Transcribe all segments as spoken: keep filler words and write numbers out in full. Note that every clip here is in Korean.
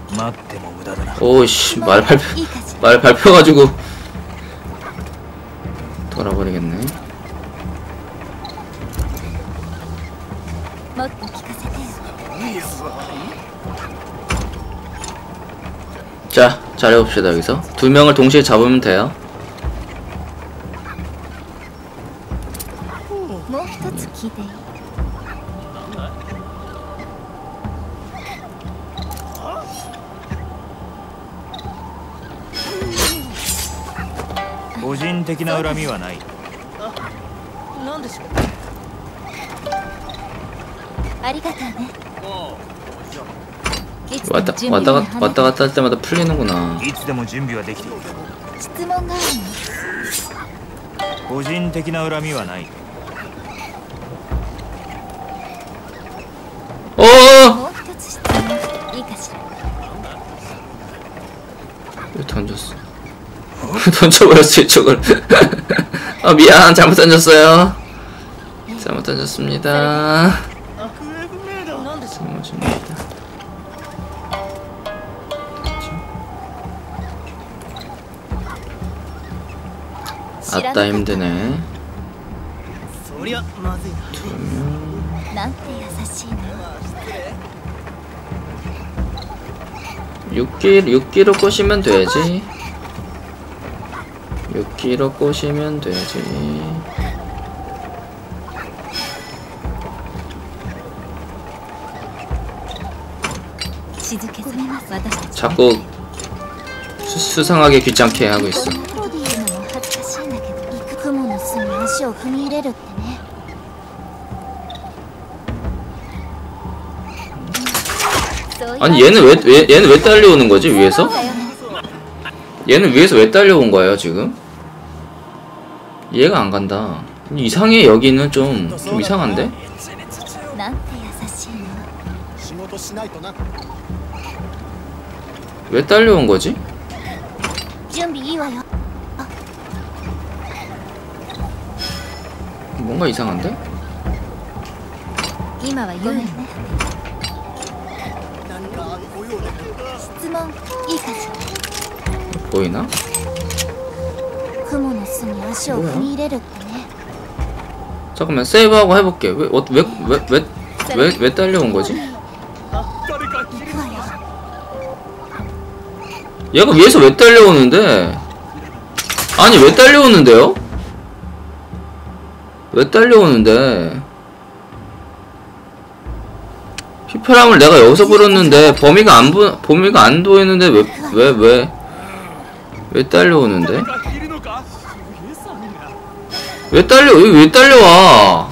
오이씨, 말 밟혀 말 밟혀가지고 돌아버리겠네. 자, 잘해봅시다. 여기서 두 명을 동시에 잡으면 돼요. 왔다 왔다 갔다 왔다 갔다 할 때마다 풀리는구나. 어! 왜 던졌어? 던져버렸어 이쪽을. 아 미안, 잘못 던졌어요. 잘못 던졌습니다. 잘못입니다. 아따 힘드네. 육 기, 육 기로 꼬시면 되지. 육 기로 꼬시면 되지. 자꾸 수, 수상하게 귀찮게 하고 있어. 아니 얘는 왜, 왜 얘는 왜 딸려오는 거지 위에서? 얘는 위에서 왜 딸려온 거예요 지금? 이해가 안 간다. 이상해. 여기는 좀 좀 이상한데? 왜 딸려온 거지? 뭔가 이상한데? 보이나? 뭐야? 잠깐만 세이브하고 해볼게. 왜 왜 왜 왜 왜 왜 딸려온 거지? 얘가 위에서 왜 딸려오는데? 아니 왜 딸려오는데요? 왜 딸려오는데? 휘파람을 내가 여기서 불었는데 범위가 안 보, 범위가 안 보이는데 왜 왜 왜 왜 딸려오는데? 왜 딸려? 여기 왜 딸려와?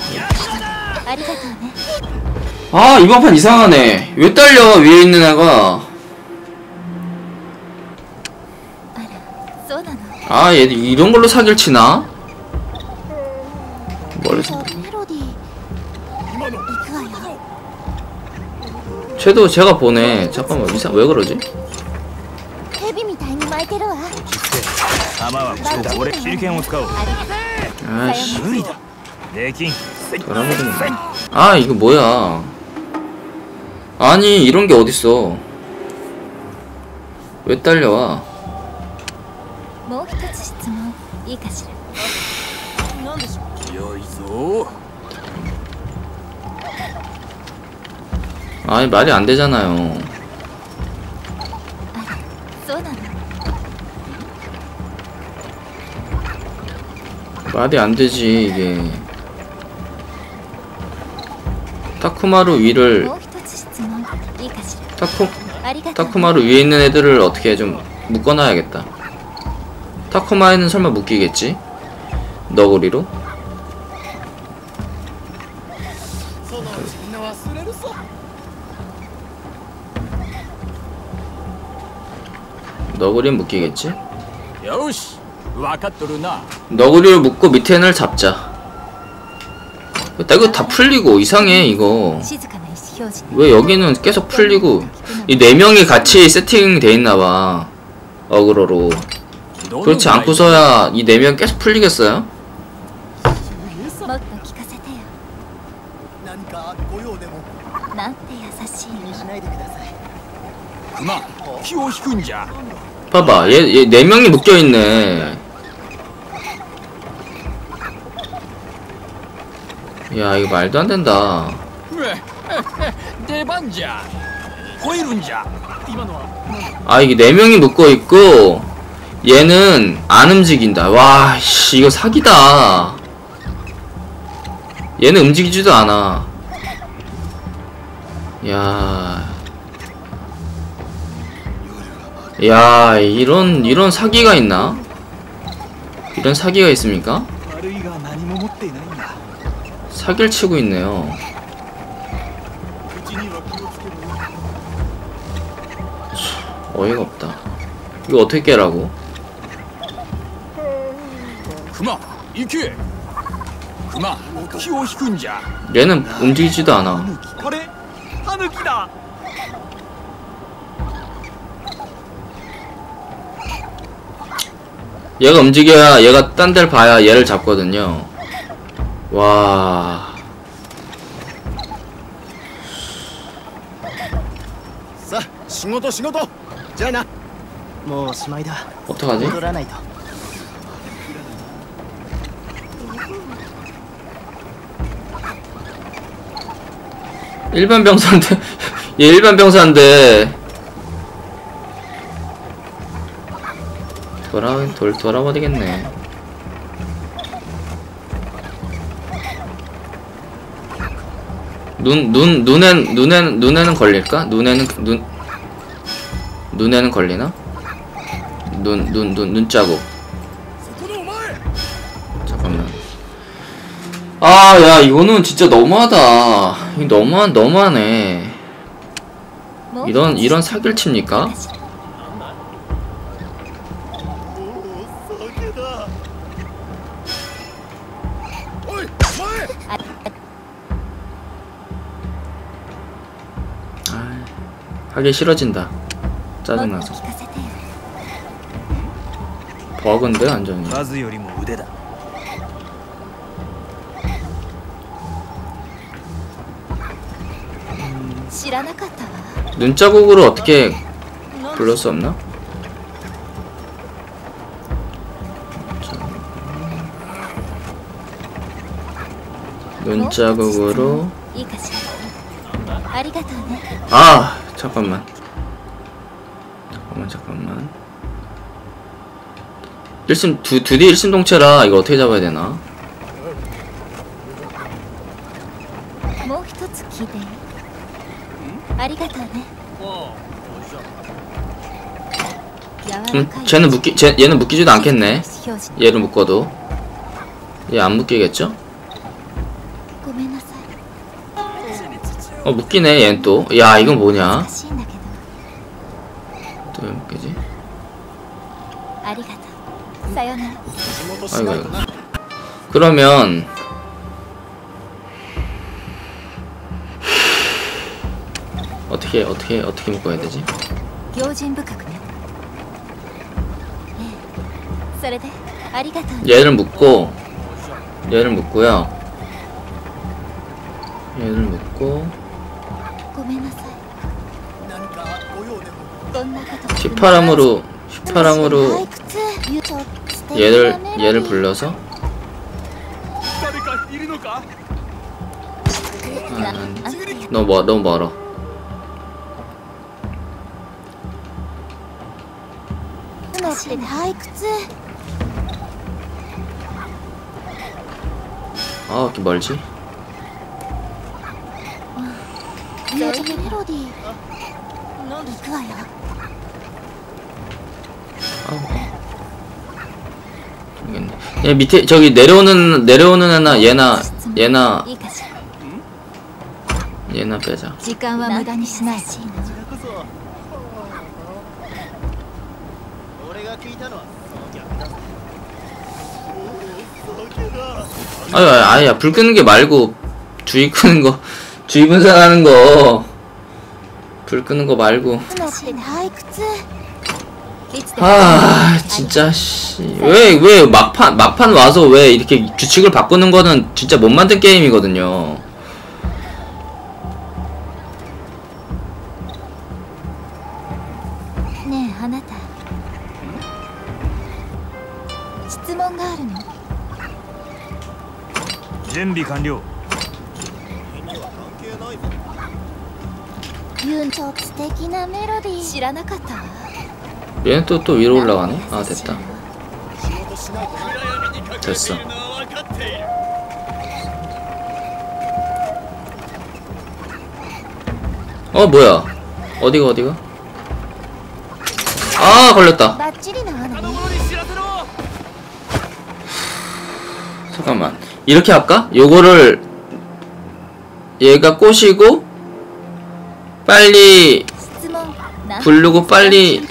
아 이번 판 이상하네. 왜 딸려 위에 있는 애가? 아 얘 이런 걸로 사기를 치나? 멀리서 쟤도 제가 보네. 잠깐만 이상 왜 그러지? 아이씨 돌아버리네. 아 이거 뭐야? 아니 이런 게 어딨어? 왜 딸려와? 아니 말이 안 되잖아요. 말이 안 되지 이게. 타쿠마루 위를 타쿠 타쿠마루 위에 있는 애들을 어떻게 좀 묶어놔야겠다. 타쿠마에는 설마 묶이겠지? 너구리로? 너구리는 묶이겠지? 너구리를 묶고 밑에 애를 잡자. 이거 다 풀리고 이상해 이거. 왜 여기는 계속 풀리고 이 네 명이 같이 세팅돼 있나봐 어그로로. 그렇지 않고서야 이 네 명 계속 풀리겠어요? 봐봐, 얘, 얘 네 명이 묶여있네. 야, 이거 말도 안 된다. 아, 이게 네 명이 묶어있고 얘는 안 움직인다. 와, 씨, 이거 사기다. 얘는 움직이지도 않아. 야, 야, 이런 이런 사기가 있나? 이런 사기가 있습니까? 사기를 치고 있네요. 어이가 없다. 이거 어떻게 깨라고? 얘는 움직이지도 않아. 얘가 움직여야 얘가 딴 데를 봐야 얘를 잡거든요. 와. 어떡하지? 일반 병사인데 얘 일반 병사인데 돌아 돌 돌아버리겠네. 눈 눈 눈엔 눈에는 눈에는 걸릴까? 눈에는 눈 눈에는 걸리나? 눈 눈 눈 눈자국. 잠깐만. 아, 야, 이거는 진짜 너무하다. 이거 너무한 너무하네. 이런 이런 사기를 칩니까? 아, 하기 싫어진다. 짜증나서. 버그인데 완전히. 눈자국으로 어떻게 불러올 수 없나? 눈자국으로. 아, 잠깐만. 잠깐만, 잠깐만. 일심, 두, 두 대 일심동체라 이거 어떻게 잡아야 되나? 음, 쟤는 묶기, 쟤, 얘는 묶이지도 않겠네. 얘를 묶어도. 얘 안 묶이겠죠? 어, 묶이네, 얘는 또. 야, 이건 뭐냐? 또 왜 묶이지? 아이고, 아이고. 그러면 어떻게 어떻게 어떻게 묶어야 되지? 얘를 묶고 얘를 묶고요. 얘를 묶고 휘파람으로 휘파람으로 얘를 얘를 불러서 아, 너무 멀 너무 멀어. 아, 왜 이렇게 멀지? 모르겠네. 얘 밑에 저기 내려오는 내려오는 애나 얘나 얘나 얘나 빼자. 아유, 아야, 불 끄는 게 말고 주의 끄는 거, 주의 분산하는 거, 불 끄는 거 말고. 아, 진짜 씨, 왜 왜 막판 막판 와서 왜 이렇게 규칙을 바꾸는 거는 진짜 못 만든 게임이거든요. あなた、質問があるの。 準備完了。 ユンちょ素敵なメロディー。知らなかったわ。 얘는 또, 또 위로 올라가네? 아 됐다. 됐어. 어 뭐야? 어디가 어디가? 아 걸렸다. 잠깐만 이렇게 할까? 요거를 얘가 꼬시고 빨리 부르고 빨리.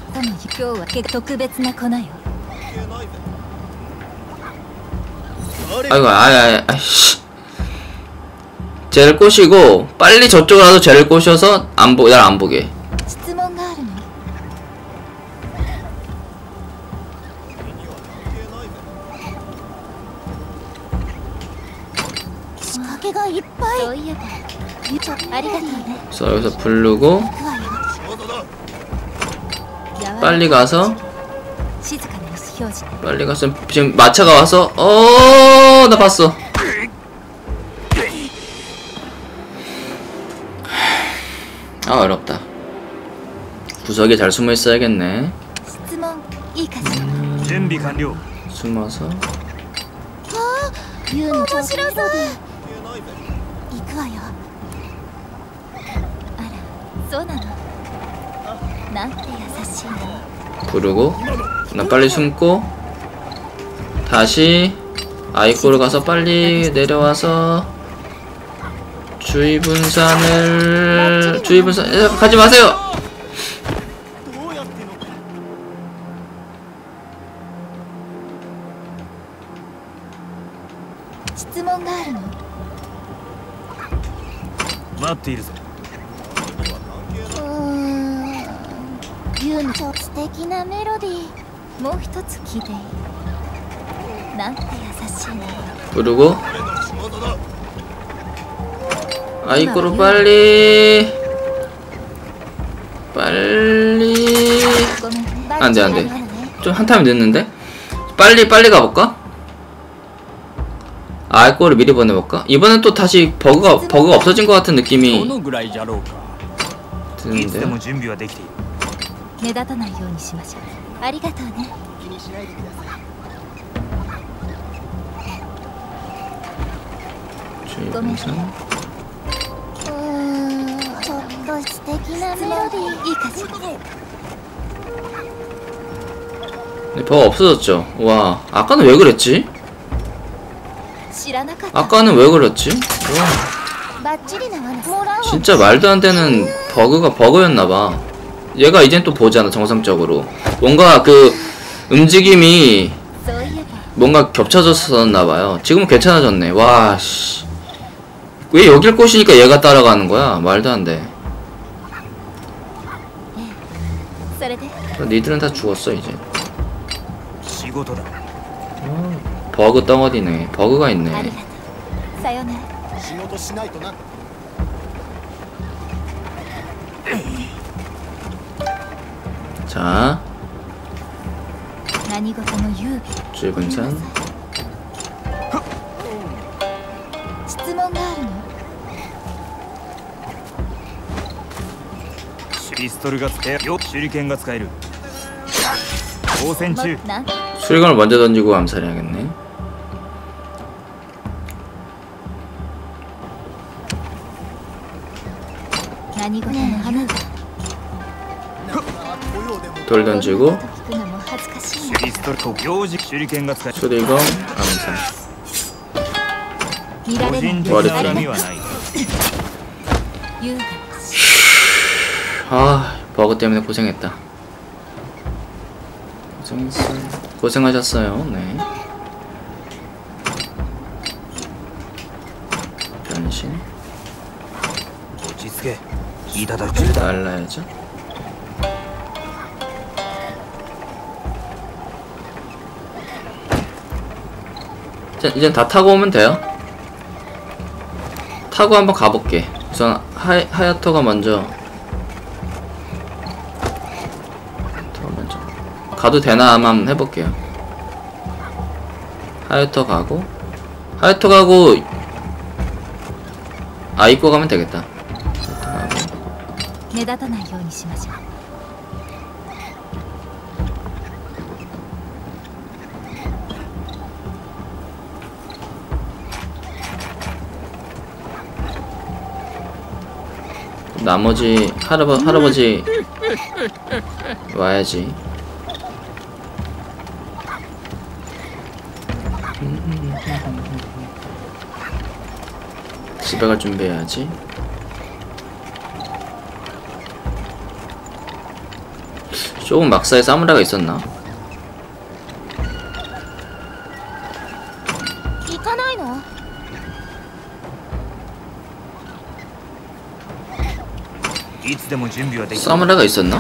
아이고 아이 아이씨 쟤를 꼬시고 빨리 저쪽으로 가서 쟤를 꼬셔서 안 보, 날 안 보게. 그래서 여기서 부르고 빨리 가서 빨리 가서 지금 마차가 와서 어, 나 봤어. 아 어렵다. 구석에 잘 숨어 있어야겠네. 음, 숨어서. 부르고 나 빨리 숨고 다시 아이코로 가서 빨리 내려와서 주의 분산을 주의 분산 에, 가지 마세요. 부르고 아이코로 빨리 빨리 안돼 안돼 좀 한타임 늦는데 빨리 빨리 가볼까? 아이코를 미리 보내볼까? 이번엔 또 다시 버그가 버그가 없어진 것 같은 느낌이 드는데. 주의 분산. 근데 버가 없어졌죠. 와 아까는 왜 그랬지? 아까는 왜 그랬지? 와 진짜 말도 안 되는 버그가 버그였나봐. 얘가 이젠 또 보잖아 정상적으로. 뭔가 그 움직임이 뭔가 겹쳐졌었나봐요. 지금은 괜찮아졌네. 와 씨. 왜 여길 꼬시니까 얘가 따라가는 거야? 말도 안 돼. 니들은 다 죽었어 이제. 어, 버그 덩어리네. 버그가 있네. 자 주의 분산. 수리건을 먼저 던지고 암살해야겠네. 돌 던지고 수리건 암살. 머리핀. 아 버그 때문에 고생했다. 고생했어요. 고생하셨어요. 네. 변신. 날라야죠. 자, 이젠 다 타고 오면 돼요. 타고 한번 가볼게. 우선 하, 하야토가 먼저 가도 되나 한번 해볼게요. 하야토 가고 하야토 가고 아이코 가면 되겠다. 하야토 가고 目立たないようにしましょう 나머지 할아버, 할아버지 와야지. 집에 갈 준비해야지. 조금 막사에 사무라이가 있었나? 行かないのいつでも準備はできる。 사무라이가 있었나?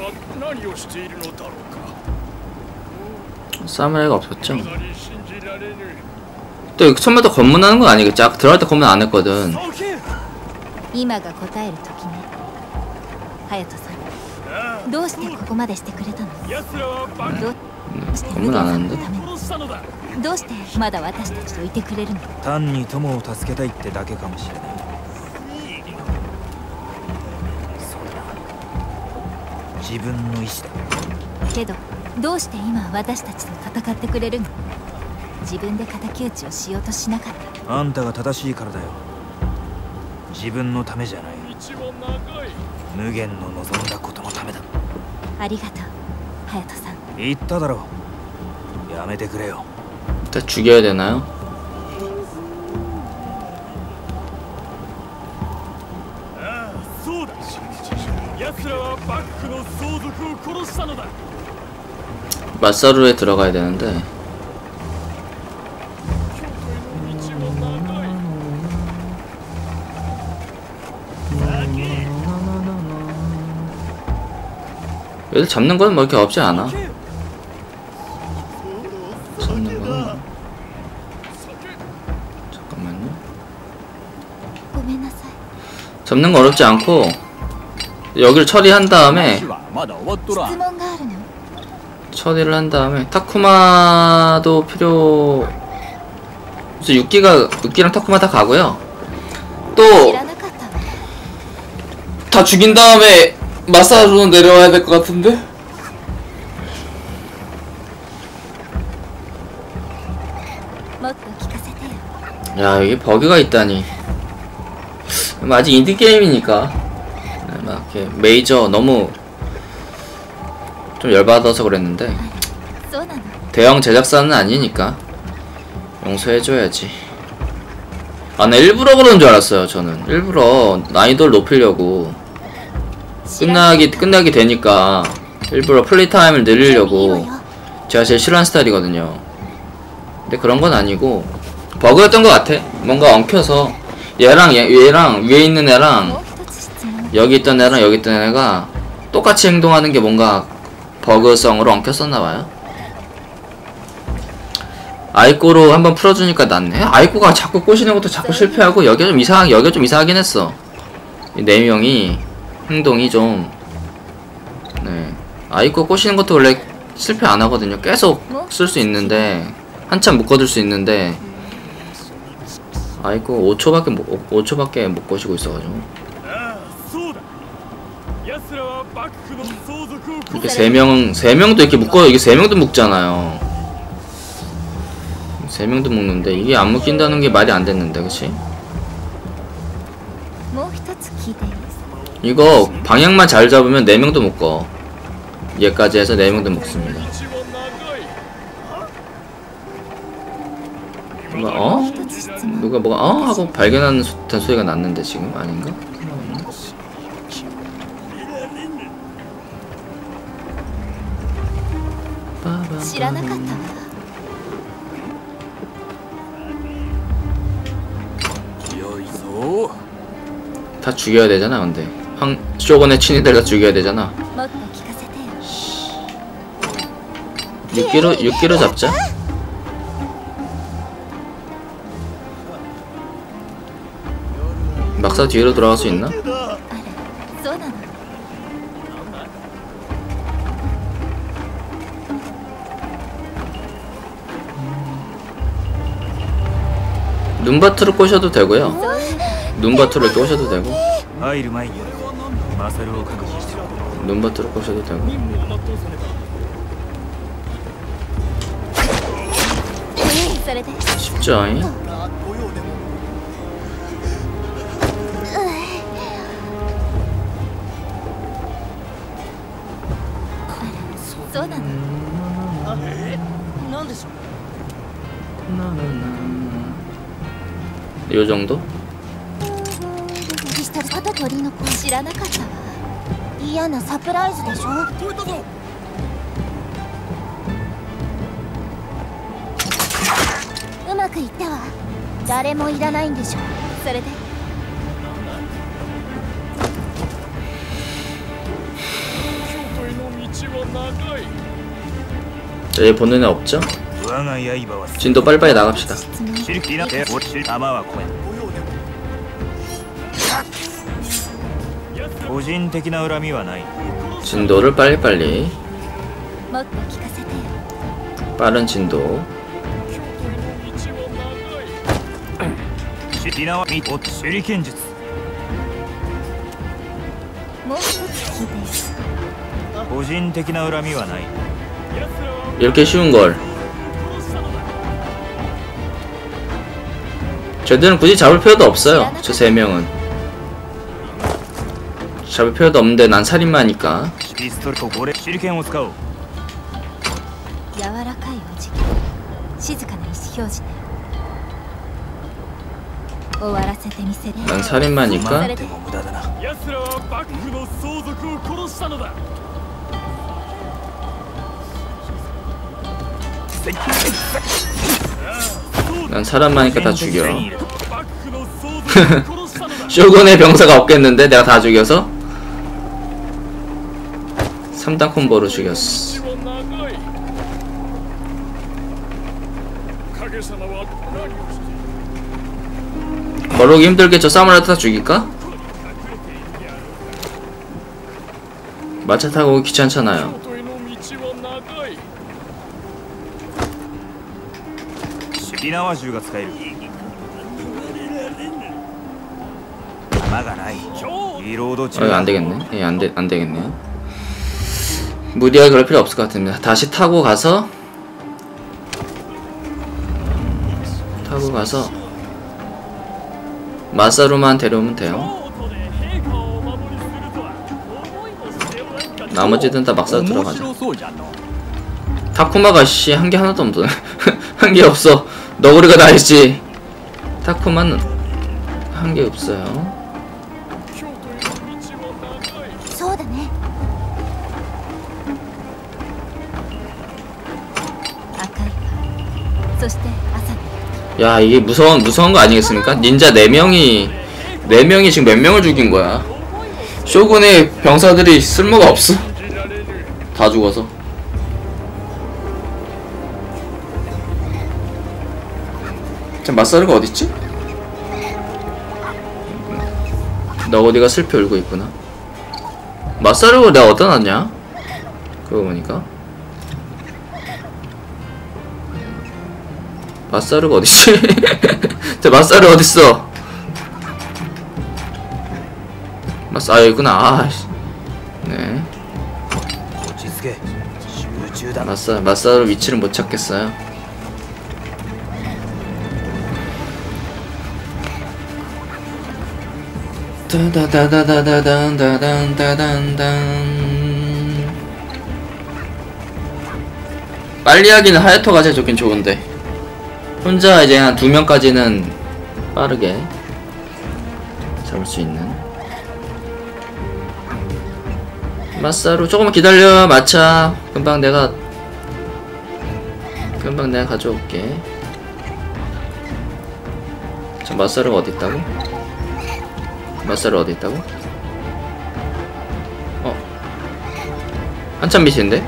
사무라이가 없었죠. 또 처음부터 검문하는 건 아니겠지? 아까 들어갈 때 검문 안 했거든. 今が答える時ね隼人さんどうしてここまでしてくれたのどうして 검문 안 하는데? どうしてまだ私たちといてくれるの単に友を助けたいってだけかもしれない。そうだな。自分の意志だ。 けどどうして今私たちと戦ってくれるの自分で敵討ちをしようとしなかった。 あんたが正しいからだよ。自分のためじゃない。無限の望んだことのためだ。 ありがとう隼人さん。 言っただろう。やめてくれよ。 일단 죽여야 되나요? 마사루에 들어가야 되는데 얘들 잡는 건 뭐 이렇게 없지 않아. 잡는 거는 잠깐만요. 잡는 거 어렵지 않고 여기를 처리한 다음에 質問があるの 처리를 한 다음에 타쿠마도 필요. 그래서 육기가 육기랑 타쿠마 다 가고요. 또 知らなかったわ 다 죽인 다음에 마사루는 내려와야 될 것 같은데? もっと聞かせてよ 야, 여기 버그가 있다니. 뭐 아직 인디 게임이니까 네, 막 이렇게 메이저 너무 좀 열받아서 그랬는데 そうなの 대형 제작사는 아니니까 용서해줘야지. 아, 나 일부러 그러는 줄 알았어요. 저는 일부러 난이도를 높이려고 끝나기 끝나기 되니까 일부러 플레이 타임을 늘리려고 제가 제일 싫어하는 스타일이거든요. 근데 그런 건 아니고 버그였던 것 같아. 뭔가 엉켜서 얘랑 얘, 얘랑 위에 있는 もう 애랑 一つ質問 여기 있던 애랑 여기 있던 애가 똑같이 행동하는 게 뭔가 버그성으로 엉켰었나봐요. 아이코로 한번 풀어주니까 낫네. 아이코가 자꾸 꼬시는 것도 자꾸 실패하고 여기가 좀 이상하게 여기가 좀 이상하긴 했어. 이 네 명이 행동이 좀 네. 아이코 꼬시는 것도 원래 실패 안 하거든요. 계속 쓸 수 있는데 한참 묶어둘 수 있는데 아이코 오 초밖에 못, 오 초밖에 못 꼬시고 있어가지고 이렇게 세 명, 세 명도 이렇게 묶어, 이게 세 명도 묶잖아요. 세 명도 묶는데 이게 안 묶인다는 게 말이 안 됐는데, 그치? もう一つ聞いていい 이거 방향만 잘 잡으면 네 명도 묶어. 얘까지 해서 네 명도 묶습니다. 누가 어? 一つ質問 누가 뭐가 어? 하고 발견하는 듯한 소리가 났는데 지금 아닌가? 빠바밤. 知らなかったわ 다 죽여야 되잖아. 근데 황 쇼군의 친이들 다 죽여야 되잖아. もっと聞かせてよ 육기로 육기로 잡자. 막사 뒤로 돌아갈 수 있나? あらそうなの 눈바트를 꼬셔도 되고요. 눈바트를 이렇게 꼬셔도 되고, 入る前にマサルを確認しておこう。 눈바트를 꼬셔도 되고. それで 쉽죠? 잉? そうなの。 なんでしょう。 요 정도? した肩取りの子知らなかったわ。嫌なサプライズでしょ。うまくいったわ。誰もいらないんでしょ。それで 자, 얘 보는 애 없죠? 我が刃は 진도 빨리빨리 나갑시다. シルキーな手落ちる弾は来い。個人的な恨みはない。 진도를 빨리빨리. もっと聞かせてよ。 빠른 진도. シルキーなは見お手裏剣術。 もう一つ聞いてよ。 個人的な恨みはない。 이렇게 쉬운 걸. 쟤들은 굳이 잡을 필요도 없어요. 저 세 명은. 잡을 필요도 없는데 난 살인마니까. ピストルとこれ手裏剣を使おう。 柔らかいお辞儀。静かな意思表示ね。終わらせてみせる。 난 살인마니까. 待っても無駄だな。 奴らは幕府の相続を殺したのだ。 난 사람마니까 다 죽여. 幕府の相続を殺したのだ。 쇼군의 병사가 없겠는데 내가 다 죽여서? 삼 단 콤보로 죽였어. 道は長い。影様は何をして。 버르기 힘들게 저 사무라이 다 죽일까? 마차 타고 오기 귀찮잖아요. 京都への道は長い。 火縄銃が使える。弾がない。リロード中 어, 이거 안 되겠네. 예, 안 돼, 안 되겠네요. 무리하게 그럴 필요 없을 것 같습니다. 다시 타고 가서 타고 가서 마사루만 데려오면 돼요. 京都で陛下をお守りするとは思いもしておらんか。 나머지는 다 막사로 들어가자. そうじゃの。 타쿠마가 씨 한 개 하나도 없어. 한 개 없어. 너구리가 다 있지. 타쿠마는 한 개 없어요. 京都への道は長い。 そうだね。赤いわ。そして朝ね。 야, 이게 무서운 무서운 거 아니겠습니까? 닌자 네 명이 네 명이 지금 몇 명을 죽인 거야? 쇼군의 병사들이 쓸모가 없어. 다 죽어서. 자, 마사루가 어딨지? 너구리가 슬피 울고 있구나. 마사루가 내가 어디다 놨냐? 그거 보니까 마사루가 어딨지? 저 마사루 어딨어? 마사, 아, 여기구나. 아, 네. 落ち着け。集中だ。 마사, 마사루 위치를 못 찾겠어요. 다다다다다다다다다단. 빨리 하기는 하야토가 제일 좋긴 좋은데 혼자 이제 한 두 명까지는 빠르게 잡을 수 있는. 마사루 조금만 기다려. 마차 금방 내가 금방 내가 가져올게. 자, 마사루가 어디 있다고? 마사루 어디 있다고? 어, 한참 밑인데?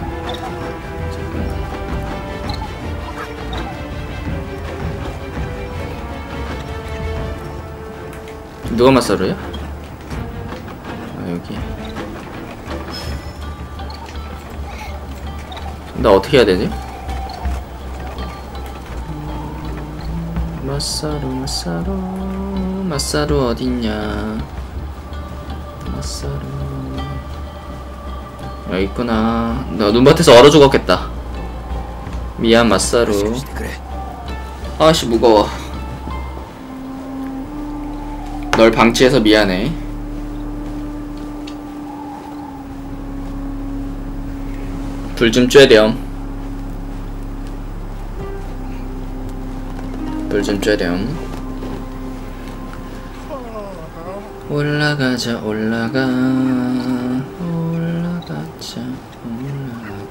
누가 마사루야? 아, 여기. 나 어떻게 해야 되지? 마사루 마사루 마사루 어딨냐. 마사루 여기 있구나. 나 눈밭에서 얼어 죽었겠다. 미안 마사루. 아씨 무거워. 널 방치해서 미안해. 불 좀 쬐렴. 불 좀 쬐렴. 올라가자 올라가 올라가자 올라가.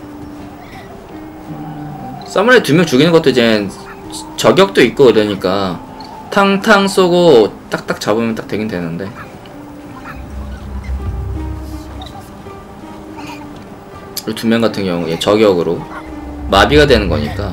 사무라이 두 명 죽이는 것도 이제 저격도 있고 그러니까 탕탕 쏘고 딱딱 잡으면 딱 되긴 되는데. 두 명 같은 경우에 저격으로 마비가 되는 거니까.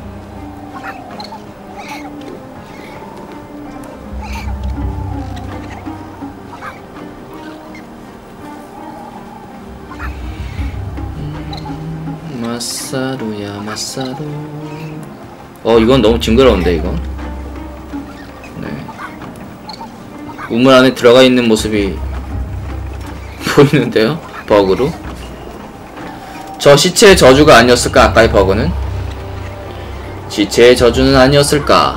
음, 마사루야 마사루. 어 이건 너무 징그러운데 이건. 네. 우물 안에 들어가 있는 모습이 보이는데요? 버그로. 저 시체의 저주가 아니었을까? 아까의 버그는? 시체의 저주는 아니었을까?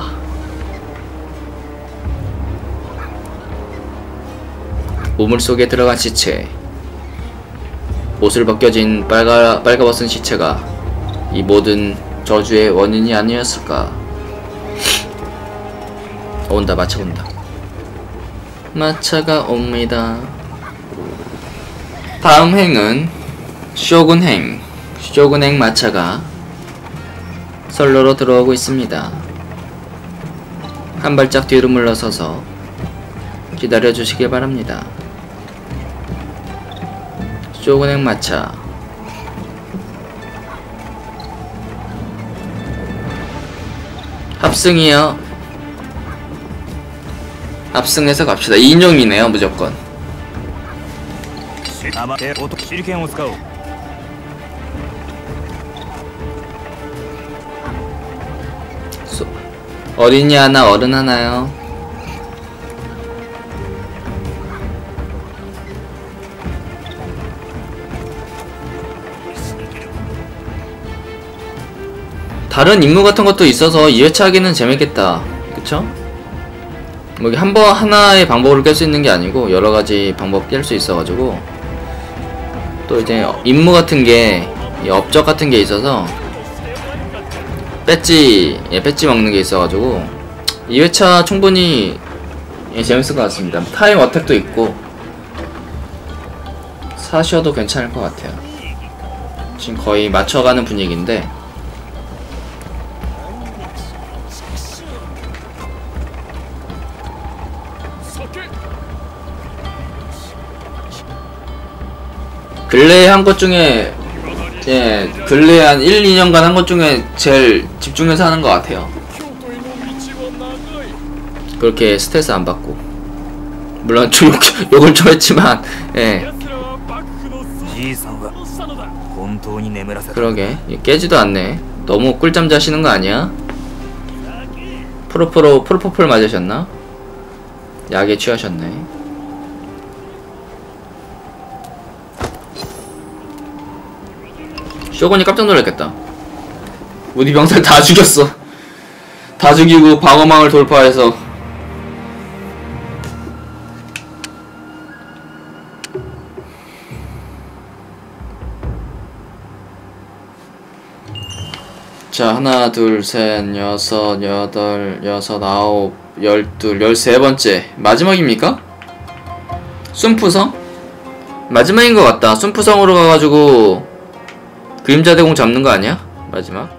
우물 속에 들어간 시체. 옷을 벗겨진 빨가, 빨가벗은 시체가 이 모든 저주의 원인이 아니었을까? 온다, 마차 온다. 마차가 옵니다. 다음 행은 쇼군행. 쇼군행 마차가 선로로 들어오고 있습니다. 한 발짝 뒤로 물러서서 기다려주시길 바랍니다. 쇼군행 마차. 합승이요. 합승해서 갑시다. 인용이네요 무조건. 어린이 하나 어른 하나요. 다른 임무 같은 것도 있어서 이 회차 하기는 재밌겠다. 그쵸? 뭐 한 번 하나의 방법을 깰 수 있는 게 아니고 여러가지 방법 깰 수 있어가지고 또 이제 임무 같은 게 업적 같은 게 있어서 배지, 예, 배지 먹는 게 있어가지고 이 회차 충분히 예, 재밌을 것 같습니다. 타임 어택도 있고 사셔도 괜찮을 것 같아요. 지금 거의 맞춰가는 분위기인데 근래에 한 것 중에 예, 근래에 한 일, 이 년간 한 것 중에 제일 집중해서 하는 것 같아요. 그렇게 스트레스 안 받고. 물론 좀 욕, 욕을 좀 했지만, 예. 그러게, 깨지도 않네. 너무 꿀잠 자시는 거 아니야? 프로프로, 프로포폴 맞으셨나? 약에 취하셨네. 쇼군이 깜짝 놀랐겠다. 우리 병사를 다 죽였어. 다 죽이고 방어망을 돌파해서. 자, 하나, 둘, 셋, 여섯, 여덟, 여섯, 아홉, 열둘, 열세 번째. 마지막입니까? 순푸성? 마지막인 것 같다. 순푸성으로 가가지고 그림자 대공 잡는 거 아니야? 마지막?